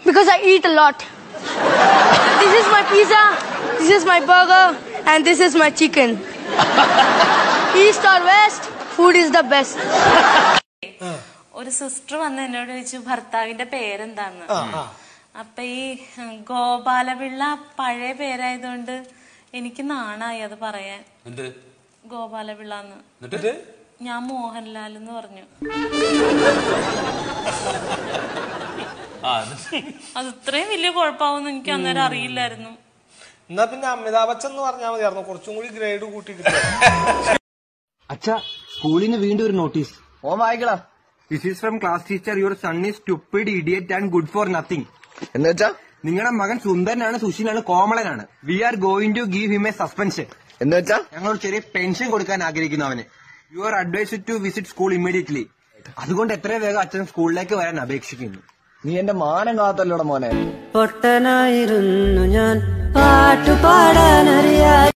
Because I eat a lot. This is my pizza, this is my burger, and this is my chicken. East or west, food is the best. ഒരു sister വന്ന് എന്നോട് ചോദിച്ചു ഭർത്താവിന്റെ പേരെന്താന്ന്. അപ്പൊ ഈ ഗോപാലപിള്ള പഴയ പേരായതുകൊണ്ട് എനിക്ക് നാണായി അത് പറയാൻ. ഗോപാലപിള്ളന്ന്. ഞാൻ മോഹൻലാൽ എന്ന് പറഞ്ഞു. അത് ഇത്രയും വലിയ കുഴപ്പമാവെന്ന് എനിക്ക് അന്നേരം അറിയില്ലായിരുന്നു. എന്നാ പിന്നെ അമിതാഭ് ബച്ചൻ എന്ന് പറഞ്ഞാൽ മതിയായിരുന്നു, കുറച്ചും കൂടി ഗ്രേഡ് കൂട്ടി കിട്ടും. അച്ഛാ, സ്കൂളിൽ നിന്ന് വീണ്ടും ഒരു നോട്ടീസ്. ഓ വായിക്കടാ. This is from class teacher, your son is stupid, idiot and good for nothing. എന്ന് വെച്ചാ നിങ്ങളുടെ മകൻ സുന്ദരനാണ്, സുശീലാണ്, കോമളനാണ്. We are going to give him a suspension. എന്ന് വെച്ചാ ഞങ്ങൾ ചെറിയ പെൻഷൻ കൊടുക്കാൻ ആഗ്രഹിക്കുന്നു അവന്. You are advised to visit school immediately. അതുകൊണ്ട് എത്രയും വേഗം അച്ഛൻ സ്കൂളിലേക്ക് വരാൻ അപേക്ഷിക്കുന്നു. നീ എന്റെ മാനം കാത്തല്ലോടെ മോനെ. പൊട്ടനായിരുന്നു ഞാൻ, പാട്ടുപാടാനറിയാ.